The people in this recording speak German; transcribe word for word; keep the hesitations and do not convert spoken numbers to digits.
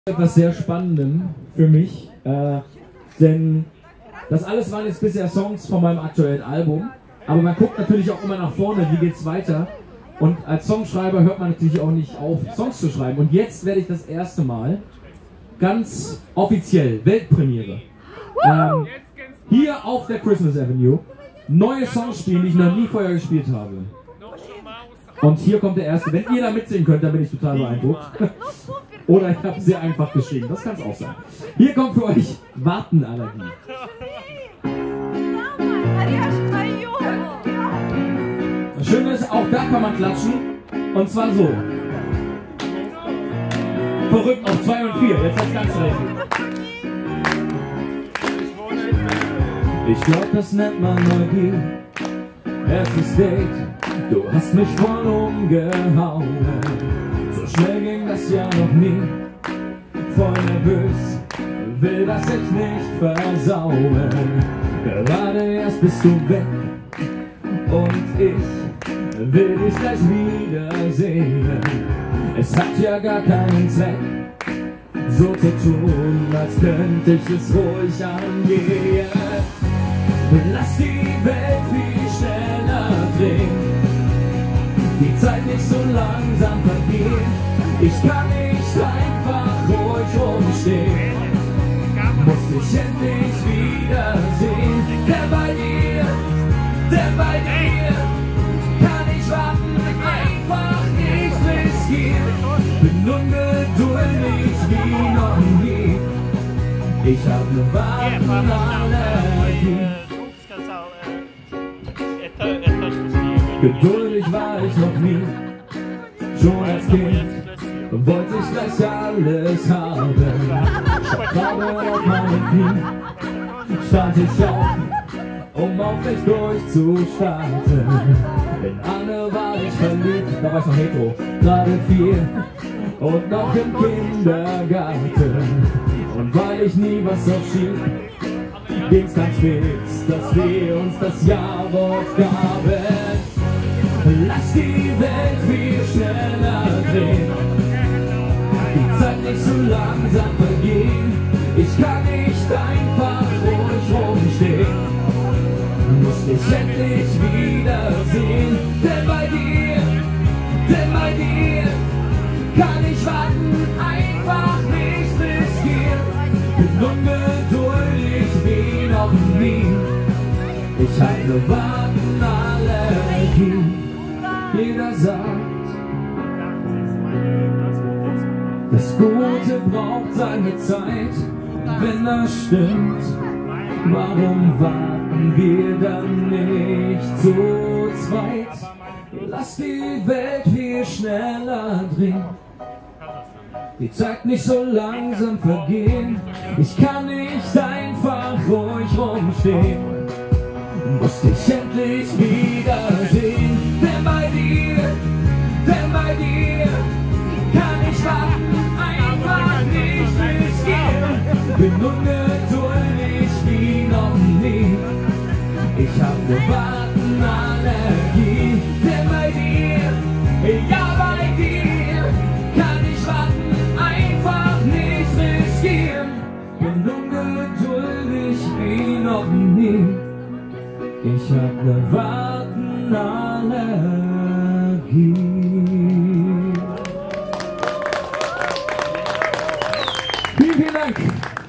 Etwas sehr Spannendem für mich, äh, denn das alles waren jetzt bisher Songs von meinem aktuellen Album, aber man guckt natürlich auch immer nach vorne, wie geht's weiter, und als Songschreiber hört man natürlich auch nicht auf, Songs zu schreiben, und jetzt werde ich das erste Mal ganz offiziell, Weltpremiere, ähm, hier auf der Christmas Avenue, neue Songs spielen, die ich noch nie vorher gespielt habe. Und hier kommt der erste. Wenn ihr da mitsingen könnt, dann bin ich total beeindruckt. Oder ich habe sehr einfach geschrieben, das kann es auch sein. Hier kommt für euch Wartenallergie. Das Schöne ist, auch da kann man klatschen. Und zwar so. Verrückt auf zwei und vier, jetzt hat's ganz recht. Ich glaub, das nennt man Neugier. Erstes Date, du hast mich voll umgehauen. So schnell ging das ja noch nie. Voll nervös, will das echt nicht versauen. Gerade erst bist du weg und ich will dich gleich wiedersehen. Es hat ja gar keinen Zweck, so zu tun, als könnte ich es ruhig angehen. Lass die Welt viel schneller drehen, die Zeit nicht so langsam vergehen. Ich kann nicht einfach ruhig rumstehen, muss dich endlich wiedersehen. Denn bei dir, denn bei dir kann ich warten, einfach nicht riskieren. Bin ungeduldig wie noch nie, ich hab ne Wartenallergie. Geduldig war ich noch nie, schon als Kind wollte ich gleich alles haben. Gerade auf meinen Knien stand ich auf, um auf dich durchzustarten. In Anne war ich verliebt, da war ich noch hetero, gerade vier und noch im Kindergarten. Und weil ich nie was aufschieb, ging's ganz fix, dass wir uns das Jawort gaben. Lass die Welt viel schneller drehen, die Zeit nicht so langsam vergehen. Ich kann nicht einfach ruhig rumstehen, muss dich endlich wiedersehen. Denn bei dir, denn bei dir kann ich warten, einfach nicht riskieren. Bin ungeduldig wie noch nie, ich hab ne Wartenallergie. Jeder sagt, das Gute braucht seine Zeit. Wenn das stimmt, warum warten wir dann nicht zu zweit? Lass die Welt viel schneller drehen, die Zeit nicht so langsam vergehen. Ich kann nicht einfach ruhig rumstehen, muss dich endlich wiedersehen. Denn bei dir, denn bei dir kann ich warten, einfach nicht riskieren. Bin ungeduldig wie noch nie, ich hab ne Wartenallergie. Denn bei dir, ja bei dir kann ich warten, einfach nicht riskieren. Bin ungeduldig wie noch nie, ich hab ne Wartenallergie. Vielen, vielen Dank.